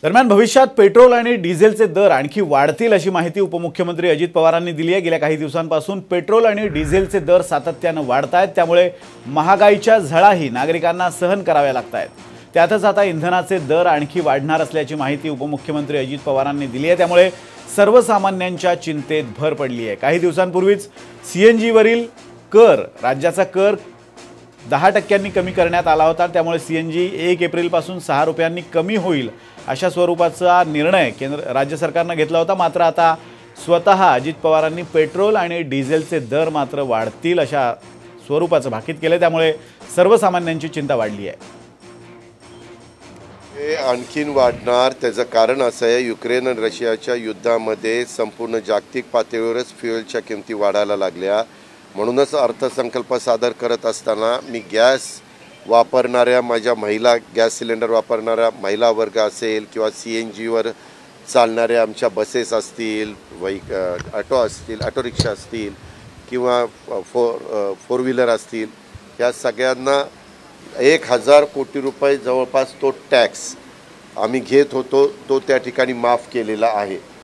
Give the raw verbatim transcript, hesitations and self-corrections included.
दरम्यान भविष्यात पेट्रोल आणि डिझेलचे दर आणखी वाढतील अशी माहिती उपमुख्यमंत्री अजित पवारांनी दिली आहे। गेल्या काही दिवसांपासून पेट्रोल आणि डिझेलचे दर सातत्याने वाढत आहेत, त्यामुळे महागाईच्या झळाही नागरिकांना सहन कराव्या लागत आहेत। त्यातच आता इंधनाचे दर आणखी वाढणार असल्याची माहिती उपमुख्यमंत्री अजित पवारांनी दिली आहे, त्यामुळे सर्वसामान्यांच्या चिंतेत भर पडली आहे। काही दिवसांपूर्वीच सीएनजी वरील कर राज्याचा कर दहा टक्क्यांनी कमी करण्यात आला होता, त्यामुळे सीएनजी एक एप्रिल पासून सहा रुपयांनी कमी होईल अशा स्वरूपाचा निर्णय केंद्र राज्य सरकारने घेतला होता। मात्र आता स्वतः अजित पवारांनी पेट्रोल आणि डिझेलचे दर मात्र वाढतील अशा स्वरूपाचं भाकीत केले, त्यामुळे सर्वसामान्यांची चिंता वाढली आहे। हे आणखीन वाढणार त्याचं कारण असं आहे, युक्रेन आणि रशियाच्या युद्धामध्ये संपूर्ण जागतिक पातळीवरच फ्युएलच्या किमती वाढायला लागल्या। म्हणूनच अर्थसंकल्प सादर करत असताना मी गॅस वापरणाऱ्या माझ्या महिला गॅस सिलेंडर वापरणाऱ्या महिला वर्ग असेल किंवा सी एन जीवर चालणाऱ्या आमच्या बसेस असतील, वाईक ऑटो असतील, ऑटो रिक्षा असतील किंवा फोर फोर व्हीलर असतील, या सगळ्यांना एक हजार कोटी रुपये जवळपास तो टॅक्स आम्ही घेत होतो तो त्या ठिकाणी माफ केलेला आहे।